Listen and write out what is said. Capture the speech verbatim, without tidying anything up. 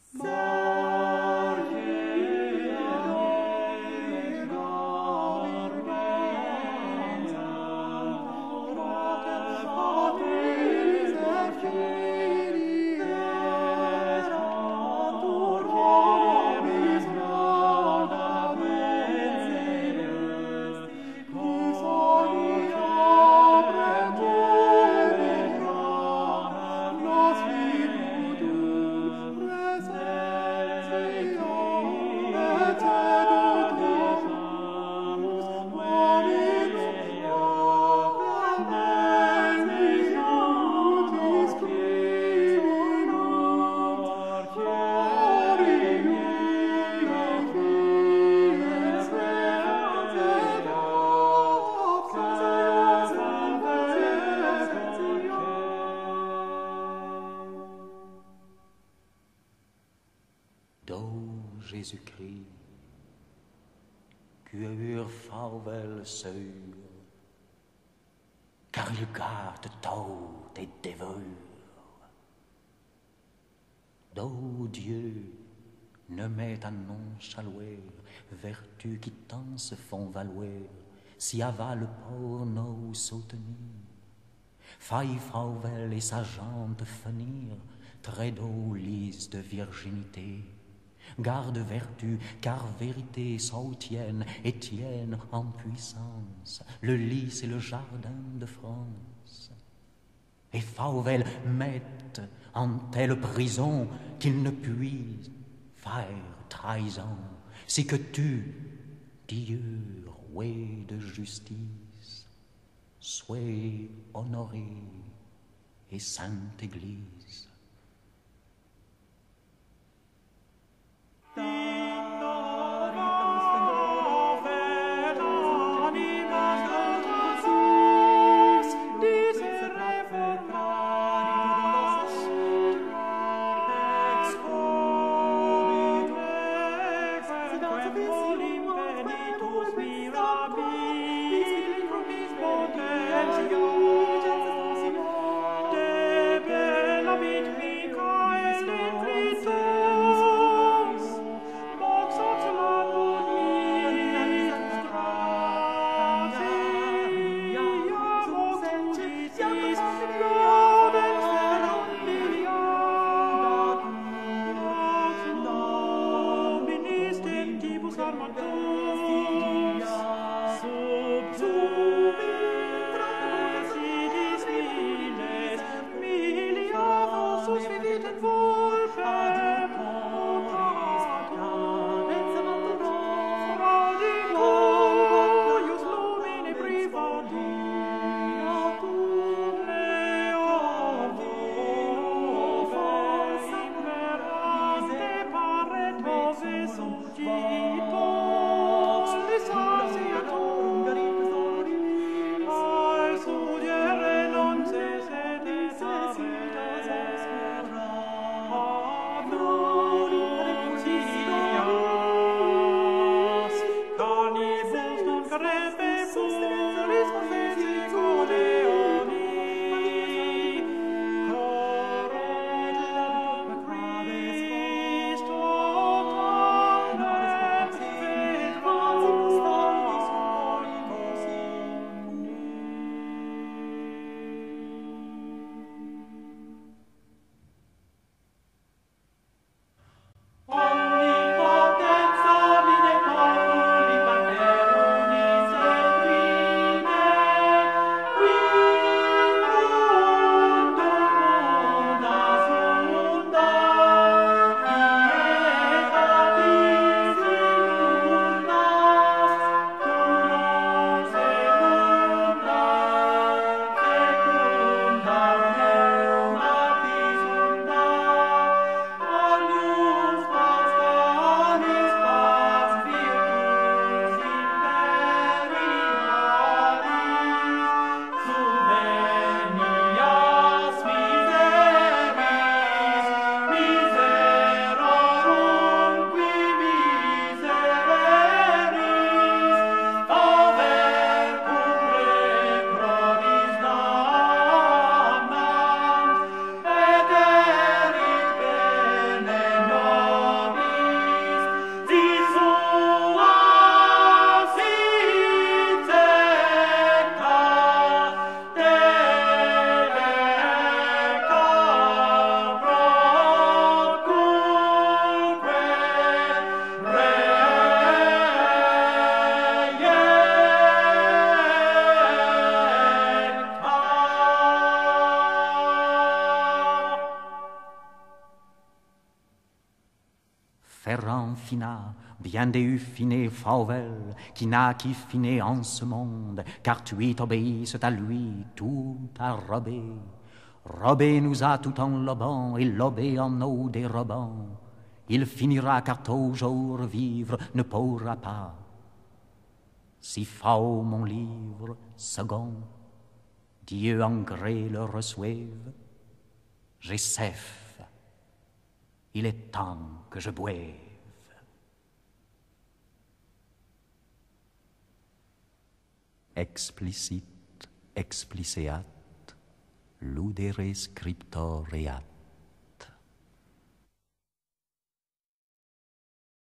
Jésus-Christ, cure farvel sur, car il garde tout et dévore. D'où Dieu ne met à non chalouer vertu qui tant se font valoir, si avale pour nous soutenir. Faille farvel et sa jante finir, très d'eau lisse de virginité. Garde vertu, car vérité soutienne et tienne en puissance le lys et le jardin de France. Et Fauvel mette en telle prison qu'il ne puisse faire trahison, si que tu, Dieu, roi de justice, sois honoré et sainte Église. Tipo Ferrand fina, bien déu finé fauvel, qui n'a qui finé en ce monde, car tu t'obéissent à lui, tout à Robé. Robé nous a tout en lobant, et lobé en nous dérobant. Il finira car toujours vivre ne pourra pas. Si faux mon livre second, Dieu en gré le reçoive, j'ai sef, il est temps que je boive. Explicit, expliceat, ludere scriptoreat.